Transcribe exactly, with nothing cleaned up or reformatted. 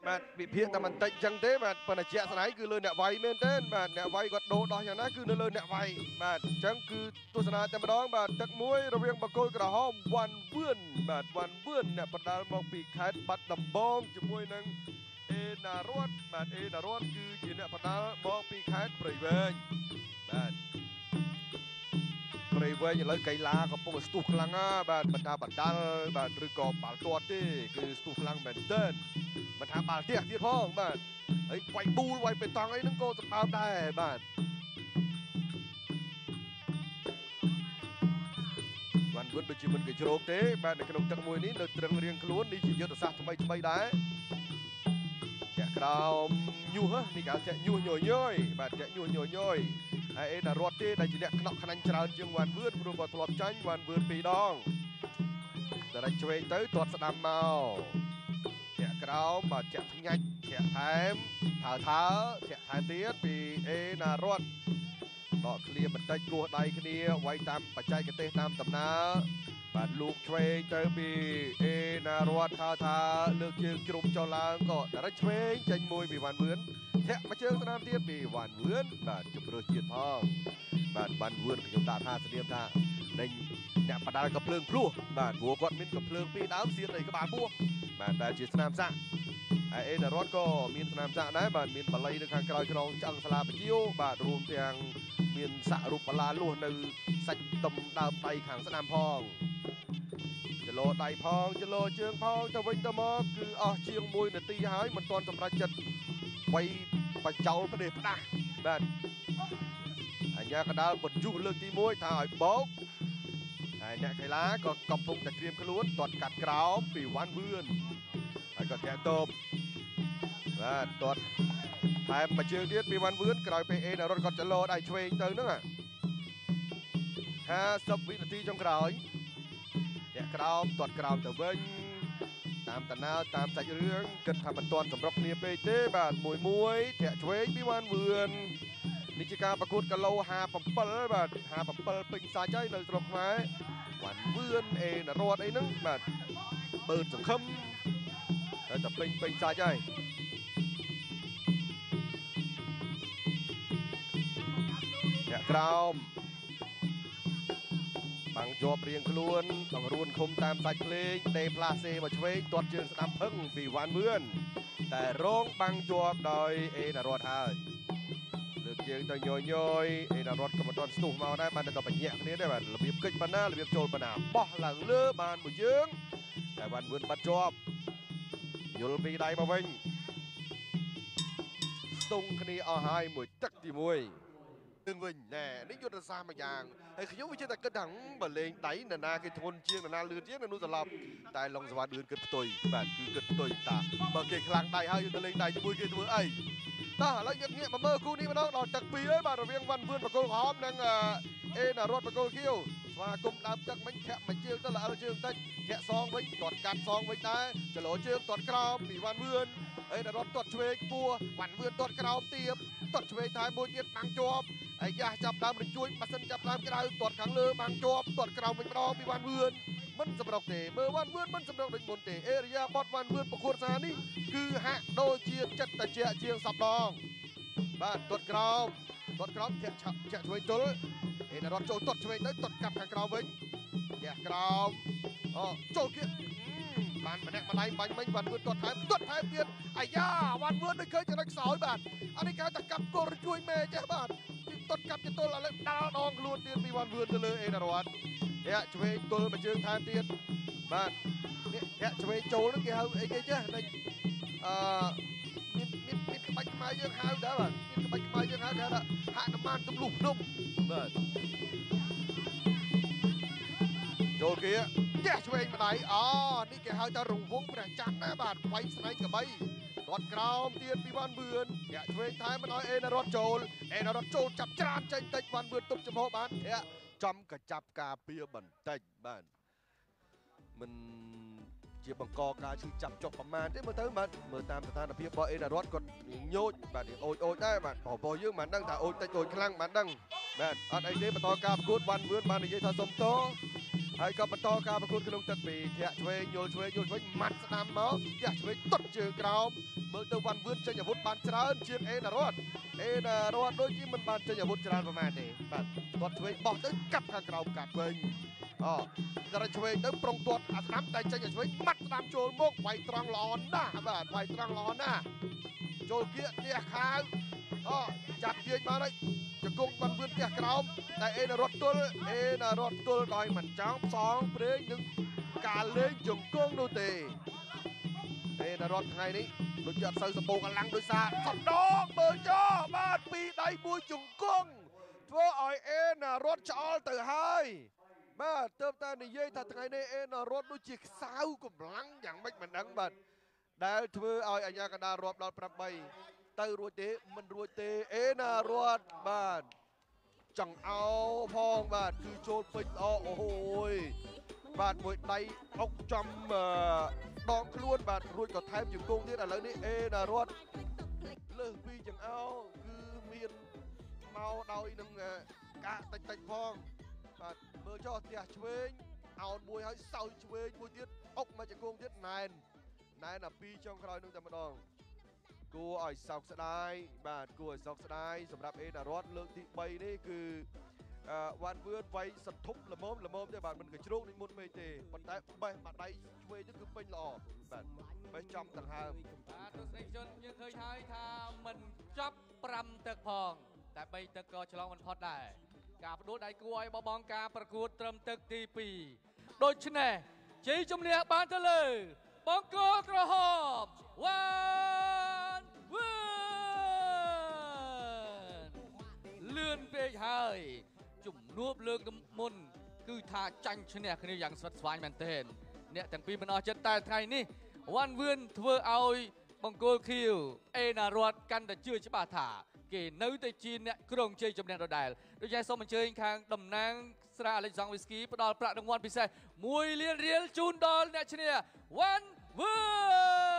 បាទវិភាគតែបន្តិចចឹងទេបាទប៉ុន្តែជាក់ស្ដែងគឺលើអ្នកវាយមែនទេបាទអ្នកវាយគាត់ដូរដោះយ៉ាងណាគឺនៅលើអ្នកវាយបាទអញ្ចឹងគឺទស្សនាតែម្ដងបាទទឹកមួយរវាងបកគោក្រហមវ៉ាន់វឿនបាទវ៉ាន់វឿនអ្នកបដាល់មកពីខេត្តបាត់ដំបងជាមួយនឹងអេណារតបាទអេណារតគឺជាអ្នកបដាល់មកពីខេត្តព្រៃវែងបាទព្រៃវែងឥឡូវកីឡាកំពុងស្ទុះខ្លាំងណាបាទមិនថាបដាល់បាទឬក៏បាល់ទាត់ទេគឺស្ទុះខ្លាំងមែនទែនមិនថាបាល់ទះទៀតផងបាទហើយវាយប៊ូលវាយបេតង់អីហ្នឹងក៏សម្បើមដែរបាទវ៉ាន់វឿនដូចជាមិនគេជ្រោកទេបាទនៅក្នុងទឹកមួយនេះនៅត្រឹងរៀងខ្លួននេះជាយុទ្ធសាស្ត្រថ្មីថ្មីដែរចាក់ក្រោមញុះនេះគេចាក់ញុះញយយបាទចាក់ញុះញយយហើយអេណារត់ទេដែលជាអ្នកខ្នោះខ្នាញ់ច្រើនជាងវ៉ាន់វឿនព្រោះគាត់ធ្លាប់ចាញ់វ៉ាន់វឿនពីរដងតែរែកឆ្វេងទៅទាត់ស្ដាំមកធាក់ក្រោមបាទចាក់ផ្ញាច់ធាក់ថែមថើថើធាក់ថែមទៀតពីអេណារត់ដកឃ្លាបន្តិចគោះដៃគ្នាវាយតាមបច្ចេកទេសតាមដំណើរបាទលូកឆ្វេងទៅពីអេណារត់ថើថើលើកជើងជ្រុំចុះឡើងក៏រែកឆ្វេងចេញមួយពីវ៉ាន់វឿនធាក់មួយជើងស្ដាំទៀតពីវ៉ាន់វឿនបាទជំរឿសជាតិផងបាទវ៉ាន់វឿនខ្ញុំដាក់ថាស្តៀមថាដេញអ្នកបដាល់ក៏ភ្លើងភ្លោះបាទព្រោះគាត់មានកំភ្លើងពីរដើមសៀតនៃក្បាលពោះបាទដែលជាស្នាមសាក់ហើយអេណារ៉តក៏មានស្នាមសាក់ដែរបាទមានបល័យនៅខាងក្រោយខ្នងឆ្អឹងសាលាបជាវបាទរួមទាំងមានសាក់រូបបលាលួសនៅសាច់ទំដើមដៃខាងស្ដាំផងចលោដៃផងចលោជើងផងទៅវិញទៅមកគឺអស់ជាងមួយនាទីហើយមិនទាន់សម្រេចចិត្តវាយបច្ចោលផ្ដេសផ្ដាស់បាទអញ្ញាកដាលបញ្យុះលើកទីមួយថាឲ្យបោកហើយអ្នកកីឡាក៏កំពុងតែត្រៀមខ្លួនទាត់កាត់ក្រោមពីវ៉ាន់វឿនហើយក៏ធាក់តបបាទទាត់ថែមមួយជើងទៀតពីវ៉ាន់វឿនក្រោយពេលអេណារត់គាត់ចលោដៃឆ្វេងទៅហ្នឹងហាសិបវិនាទីចុងក្រោយធាក់ក្រោមទាត់ក្រោមទៅវិញតាមតាណើតាមសាច់រឿងគិតថាមិនទាន់សម្រុកគ្នាពេកទេបាទមួយមួយធាក់ឆ្វេងពីវ៉ាន់វឿននេះជាការប្រកួតគីឡូហាសិបเจ็ดបាទហាសិបเจ็ดពេញសាច់ហើយនៅស្រុកខ្មែរវ៉ាន់វឿនអេណារត់អីហ្នឹងបាទបើសង្ឃឹមតែតែពេញពេញសាច់ហើយអ្នកក្រោមបាំងជាប់រៀងខ្លួនបង្រួនឃុំតាមសាច់ភ្លេងដេផ្លាសេមកឆ្វេងទាត់ជើងស្ដាំផឹងពីវ៉ាន់វឿនតែរងបាំងជាប់ដោយអេណារត់ហើយលើកជើងទៅញយញយអេណារត់ក៏មិនទាន់ស្ទុះមកដែរបានតែបញ្ញាក់គ្នាដែរបាទរបៀបកិច្ចបណ្ណារបៀបចូលបណ្ណាបោះឡើងលើបានមួយជើងតែវ៉ាន់វឿនបាត់ជាប់យល់ពីដៃមកវិញស្ទង់គ្នាអស់ហើយមួយទឹកទីមួយនឹងវិញណែនេះយុទ្ធសាស្ត្រមួយយ៉ាងហើយខ្ញុំវាចេះតែគិតថាបើលេងដៃនរណាគេធ្ងន់ជាងនរណាលឿនជាងនៅនោះត្រឡប់តែឡុងសវណ្ណលឿនគិតផ្ទុយបាទគឺគិតផ្ទុយតាបើគេខ្លាំងដៃហើយយើងទៅលេងដៃជាមួយគេធ្វើអីតោះឥឡូវយើងងាកមកមើលគូនេះម្ដងដល់ទឹកពីរហើយបាទរវាងវ៉ាន់វឿនបកគោក្រហមនិងអេណារត់បកគោខៀវស្វាគមន៍ដើមទឹកមិញធាក់មួយជើងទៅល្អិលជើងតិចធាក់សងវិញទាត់កាត់សងវិញដែរចលោជើងទាត់ក្រោមពីវ៉ាន់វឿនអេណារត់ទាត់ឆ្វេងពោះវ៉ាន់វឿនទាត់ក្រោមទៀបទាត់ឆ្វេងថែមមួយទៀតបាំងជាប់អាយ៉ាចាប់ដើមរជួយម៉ាស៊ីនចាប់ដើមក្តៅទាត់ខាងលើបាំងជាប់ទាត់ក្រោមវិញម្ដងពីវ៉ាន់វឿនមិនសម្រុកទេមើលវ៉ាន់វឿនមិនសម្រុកដូចមុនទេអេរិយាបតវ៉ាន់វឿនប្រកួតសានេះគឺហាក់ដូចជាចិត្តតាជាជាងសប្ដងបាទទាត់ក្រោមទាត់ក្រោមធាក់ឆាក់ចាក់ឆ្វេងទល់អេណារត់ចូលទាត់ឆ្វេងទៅទាត់កាប់ខាងក្រោមវិញធាក់ក្រោមអូចូលគៀបានម្នាក់ម្ដាយបាញ់មិញវ៉ាន់វឿនទាត់ថែមទាត់ថែមទៀតអាយ៉ាវ៉ាន់វឿនដូចឃើញចំណុចខ្សោយបាទអានេះគេថាកាប់គល់ជួយមេចេះបាទទាត់កាប់ទៅទល់ឥឡូវដាល់ដងខ្លួនទៀតពីវ៉ាន់វឿនទៅលើអេណារត់ធាក់ឆ្វេងទល់មួយជើងថែមទៀតបាទនេះធាក់ឆ្វេងចូលហ្នឹងគេហៅអីគេចេះអឺមានមានមានក្បាច់ខ្មែរយើងហៅដែរបាទមានក្បាច់ខ្មែរយើងហៅគេថាហនុមានទម្លុះភ្នំបាទចូលគេផ្ទះឆ្វេងម្ដាយអូនេះគេហៅថារង្វង់ព្រះច័ន្ទណាបាទវាយស្នែងក្បីទាត់ក្រោមទៀតពីវ៉ាន់វឿនធាក់ឆ្វេងថែមមិនឲ្យអេណារត់ចូលអេណារត់ចូលចាប់ច្រានចេញតិចវ៉ាន់វឿនទប់ចំហបានធាក់ចំកចាប់ការពារបន្តិចបាទមិនជាបង្កការឈឺចាប់ចុះប្រមាណទេមើលទៅបាទមើលតាមស្ថានភាពរបស់អេណារត់គាត់ញោចបាទអូចអូចដែរបាទបងយើងមិនដឹងថាអូចតិចអូចខ្លាំងមិនដឹងបាទអត់អីទេបន្តការប្រកួតវ៉ាន់វឿនបាននិយាយថាសុំតហើយក៏បន្តការប្រកួតក្នុងទឹកពីធាក់ឆ្វេងយល់ឆ្វេងយល់ឆ្វេងម៉ាត់ស្ដាំមកធាក់ឆ្វេងទុតជើងក្រោមមើលទៅវ៉ាន់វឿនចេញអាវុធបានច្រើនជាងអេណារ៉ាត់អេណារ៉ាត់ដូចជាមិនបានចេញអាវុធច្រើនប្រហែលទេបាទគាត់ឆ្វេងបោះទៅកាប់ខាងក្រោមកាត់វិញអូតែឆ្វេងទៅប្រុងទាត់អាស្ដាំតែចេញអាឆ្វេងម៉ាត់ស្ដាំចូលមកវាយត្រង់ល្អណាស់បាទវាយត្រង់ល្អណាស់ចូលគៀកទះខាវអូចាប់ទាញបានហើយជង្គង់វ៉ាន់វឿនទះក្រោមតែអេណារ៉ាត់ទល់អេណារ៉ាត់ទល់ដោយមិនចង់ផ្សងព្រេងនឹងការលេងជង្គង់នោះទេអេណារ៉ាត់ថ្ងៃនេះដូចជាអត់សូវសម្បូរកម្លាំងដោយសារសណ្ដងមើលចោបាទពីដៃមួយជង្គង់ធ្វើឲ្យអេណារ៉ាត់ឆ្អល់ទៅហើយបាទទើបតែនិយាយថាថ្ងៃនេះអេណារ៉ាត់ដូចជាខ្សៅកម្លាំងយ៉ាងម៉េចមិនដឹងបាទដែលធ្វើឲ្យអាញាកណ្ដាលរាប់ដល់ប្រាំបីទៅរួចទេមិនរួចទេអេណារ៉ាត់បាទចង្អោផងបាទគឺចូលពេញល្អអូយបាទមួយដៃអុកចំដងខ្លួនបាទរួចក៏ថែមជង្គង់ទៀតឥឡូវនេះអេណារ៉ាត់លើសពីចង្អោគឺមានមកដោយនឹងកាក់តិចតិចផងបាទមើលចុះផ្ទះឆ្វេងអោនមួយហើយសោយឆ្វេងមួយទៀតអុកមកជង្គង់ទៀតណែនណែនអាពីរចុងក្រោយនឹងតែម្ដងគួរឲ្យសោកស្ដាយបាទគួរឲ្យសោកស្ដាយសម្រាប់អេណារ៉ាត់លើកទីបីនេះគឺវ៉ាន់វឿនវាយសន្ធប់ល្មមល្មមទេបាទមិនក៏ជ្រោកដូចមុនពេកទេប៉ុន្តែបេះបាត់ដៃឆ្វេងនេះគឺពេញល្អបាទបេះចំដង្ហើមបាទទស្សនិកជនយើងឃើញហើយថាមិនចប់ប្រាំទឹកផងតែបីទឹកក៏ឆ្លងមិនផុតដែរការផ្ដួលដៃគួរឲ្យបបងការប្រកួតត្រឹមទឹកទីពីរដូច្នេះជ័យជំនះបានទៅលើបង្គោលក្រហមវ៉ាន់វឿនលឿនពេកហើយជំនួបលើកមុនគឺថាចាញ់ឈ្នះគ្នាយ៉ាងស្វិតស្វាញមែនទែនអ្នកទាំងពីរមិនអស់ចិត្តតែថ្ងៃនេះវ៉ាន់វឿនធ្វើឲ្យបង្គោលខៀវអេណារ៉ាត់កាន់តែជឿច្បាស់ថាគេនៅតែជាអ្នកក្រុងជ័យជំនះដដែលដូច្នេះសូមអញ្ជើញខាងតំណាងស្រាអាឡិចសង់វីស្គីផ្ដល់ប្រាក់រង្វាន់ពិសេសមួយលានរៀលជូនដល់អ្នកឈ្នះវ៉ាន់វឿន